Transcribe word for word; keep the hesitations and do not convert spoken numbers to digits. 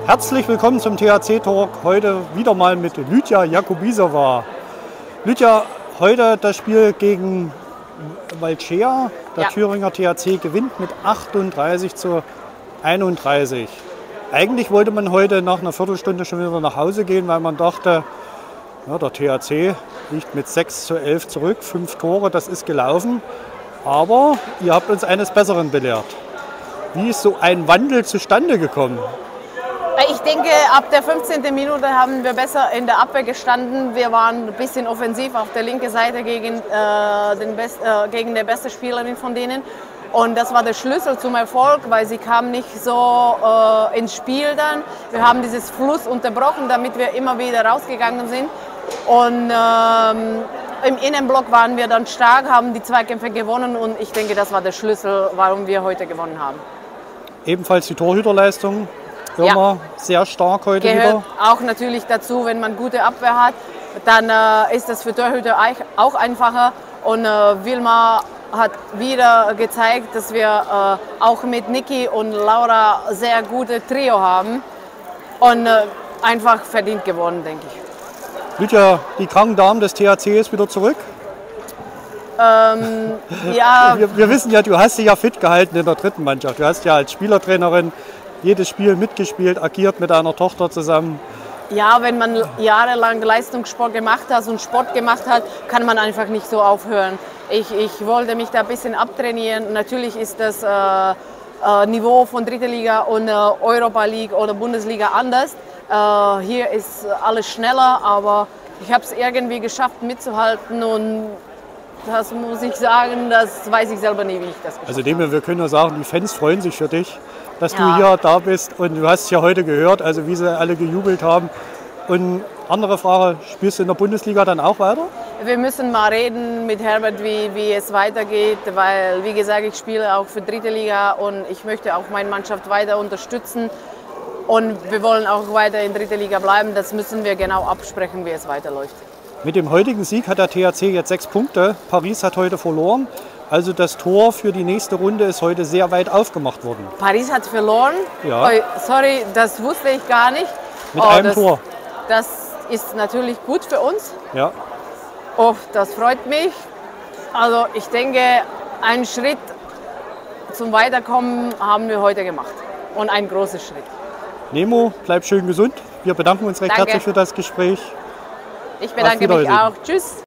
Herzlich willkommen zum T H C-Talk, heute wieder mal mit Lydia Jakubisova. Lydia, heute das Spiel gegen Valcea. Der Ja. Thüringer T H C gewinnt mit achtunddreißig zu einunddreißig. Eigentlich wollte man heute nach einer Viertelstunde schon wieder nach Hause gehen, weil man dachte, ja, der T H C liegt mit sechs zu elf zurück, fünf Tore, das ist gelaufen. Aber ihr habt uns eines Besseren belehrt. Wie ist so ein Wandel zustande gekommen? Ich denke, ab der fünfzehnten Minute haben wir besser in der Abwehr gestanden. Wir waren ein bisschen offensiv auf der linken Seite gegen, äh, den Best, äh, gegen die beste Spielerin von denen. Und das war der Schlüssel zum Erfolg, weil sie kam nicht so äh, ins Spiel dann. Wir haben dieses Fluss unterbrochen, damit wir immer wieder rausgegangen sind. Und ähm, im Innenblock waren wir dann stark, haben die Zweikämpfe gewonnen und ich denke, das war der Schlüssel, warum wir heute gewonnen haben. Ebenfalls die Torhüterleistung. Irma, ja. Sehr stark heute Gehört wieder. Auch natürlich dazu, wenn man gute Abwehr hat, dann äh, ist das für Torhüter auch einfacher. Und äh, Wilma hat wieder gezeigt, dass wir äh, auch mit Niki und Laura sehr gute Trio haben und äh, einfach verdient gewonnen, denke ich. Lydia, die kranken Damen des T H C ist wieder zurück. Ähm, ja. wir, wir wissen ja, du hast dich ja fit gehalten in der dritten Mannschaft. Du hast ja als Spielertrainerin jedes Spiel mitgespielt, agiert mit deiner Tochter zusammen. Ja, wenn man jahrelang Leistungssport gemacht hat und Sport gemacht hat, kann man einfach nicht so aufhören. Ich, ich wollte mich da ein bisschen abtrainieren. Natürlich ist das äh, äh, Niveau von Dritte Liga und äh, Europa League oder Bundesliga anders. Äh, hier ist alles schneller, aber ich habe es irgendwie geschafft mitzuhalten und das muss ich sagen, das weiß ich selber nie, wie ich das geschafft Also dem, wir können nur sagen, die Fans freuen sich für dich, dass ja. du hier da bist und du hast es ja heute gehört, also wie sie alle gejubelt haben. Und andere Frage, spielst du in der Bundesliga dann auch weiter? Wir müssen mal reden mit Herbert, wie, wie es weitergeht, weil wie gesagt, ich spiele auch für Dritte Liga und ich möchte auch meine Mannschaft weiter unterstützen und wir wollen auch weiter in Dritte Liga bleiben. Das müssen wir genau absprechen, wie es weiterläuft. Mit dem heutigen Sieg hat der T H C jetzt sechs Punkte. Paris hat heute verloren. Also das Tor für die nächste Runde ist heute sehr weit aufgemacht worden. Paris hat verloren? Ja. Oh, sorry, das wusste ich gar nicht. Mit oh, einem das, Tor. Das ist natürlich gut für uns. Ja. Oh, das freut mich. Also ich denke, einen Schritt zum Weiterkommen haben wir heute gemacht. Und einen großen Schritt. Nemo, bleib schön gesund. Wir bedanken uns recht Danke. herzlich für das Gespräch. Ich bedanke mich auch. Tschüss.